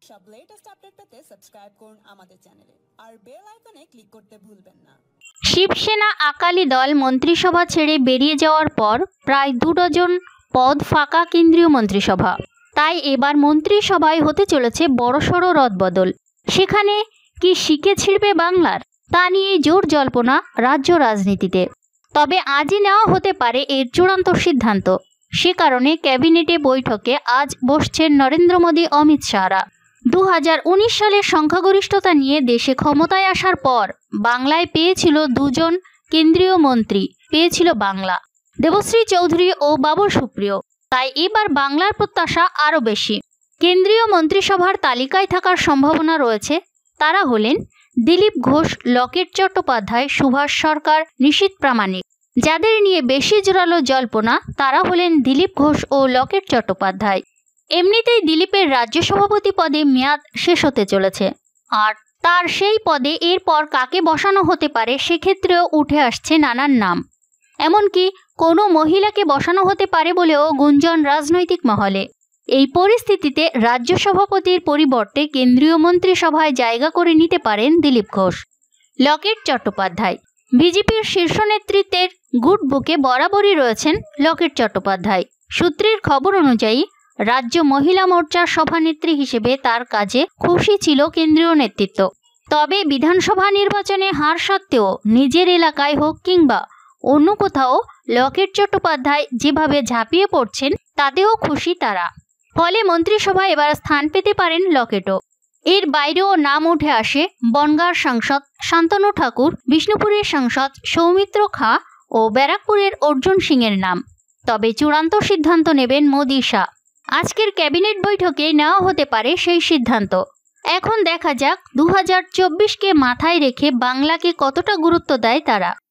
সব latest update পেতে subscribe করুন আমাদের চ্যানেলে আর বেল আইকনে ক্লিক করতে ভুলবেন না। শিবসেনা আকালি দল মন্ত্রিসভা ছেড়ে বেরিয়ে যাওয়ার পর প্রায় 2 ডজন পদ ফাঁকা কেন্দ্রীয় মন্ত্রিসভা। তাই এবার মন্ত্রিসভায় হতে চলেছে বড়সড় রদবদল। সেখানে কি শিকে ছিড়বে বাংলার, তা নিয়ে জোর জল্পনা রাজ্য রাজনীতিতে। তবে আজই নেওয়া হতে পারে এর চূড়ান্ত সিদ্ধান্ত। সে কারণে ক্যাবিনেটে বৈঠকে আজ বসছেন নরেন্দ্র মোদী, অমিত শাহরা। 2019 সালের সংখ্যাগরিষ্ঠতা নিয়ে দেশে ক্ষমতায় আসার পর বাংলায় পেয়েছিল 2 জন কেন্দ্রীয় মন্ত্রী, পেয়েছিল বাংলা, দেবশ্রী চৌধুরী ও বাবুল সুপ্রিয়। তাই এবার বাংলার প্রত্যাশা আরও বেশি। কেন্দ্রীয় মন্ত্রিসভার তালিকায় থাকার সম্ভাবনা রয়েছে। তারা হলেন দিলীপ ঘোষ, লকেট চট্টোপাধ্যায়, সুভাষ সরকার, নিশীথ প্রামাণিক। যাদের নিয়ে বেশি জোরালো জল্পনা তারা হলেন দিলীপ ঘোষ ও লকেট চট্টোপাধ্যায়। এমনিতেই দিলীপের রাজ্য সভাপতি পদে মেয়াদ শেষ হতে চলেছে, আর তার সেই পদে এরপর কাকে বসানো হতে পারে সেক্ষেত্রেও উঠে আসছে নানান নাম। এমনকি কোনো মহিলাকে বসানো হতে পারে বলেও গুঞ্জন রাজনৈতিক মহলে। এই পরিস্থিতিতে রাজ্য সভাপতির পরিবর্তে কেন্দ্রীয় মন্ত্রিসভায় জায়গা করে নিতে পারেন দিলীপ ঘোষ। লকেট চট্টোপাধ্যায় বিজেপির শীর্ষ নেতৃত্বের গুড বুকে বরাবরই রয়েছেন লকেট চট্টোপাধ্যায়। সূত্রের খবর অনুযায়ী রাজ্য মহিলা মোর্চার সভানেত্রী হিসেবে তার কাজে খুশি ছিল কেন্দ্রীয় নেতৃত্ব। তবে বিধানসভা নির্বাচনে হার সত্ত্বেও নিজের এলাকায় হোক কিংবা অন্য কোথাও লকেট চট্টোপাধ্যায় যেভাবে ঝাঁপিয়ে পড়ছেন তাতেও খুশি তারা। ফলে মন্ত্রিসভায় এবার স্থান পেতে পারেন লকেটও। এর বাইরেও নাম উঠে আসে বনগাঁর সাংসদ শান্তনু ঠাকুর, বিষ্ণুপুরের সাংসদ সৌমিত্র খাঁ ও ব্যারাকপুরের অর্জুন সিংয়ের নাম। তবে চূড়ান্ত সিদ্ধান্ত নেবেন মোদী শাহ। আজকের ক্যাবিনেট বৈঠকে নেওয়া হতে পারে সেই সিদ্ধান্ত। এখন দেখা যাক 2024কে মাথায় রেখে বাংলাকে কতটা গুরুত্ব দেয় তারা।